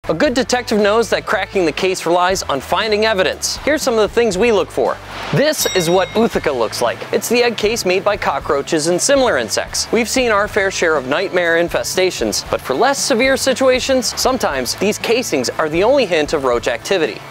A good detective knows that cracking the case relies on finding evidence. Here's some of the things we look for. This is what Oootheca looks like. It's the egg case made by cockroaches and similar insects. We've seen our fair share of nightmare infestations, but for less severe situations, sometimes these casings are the only hint of roach activity.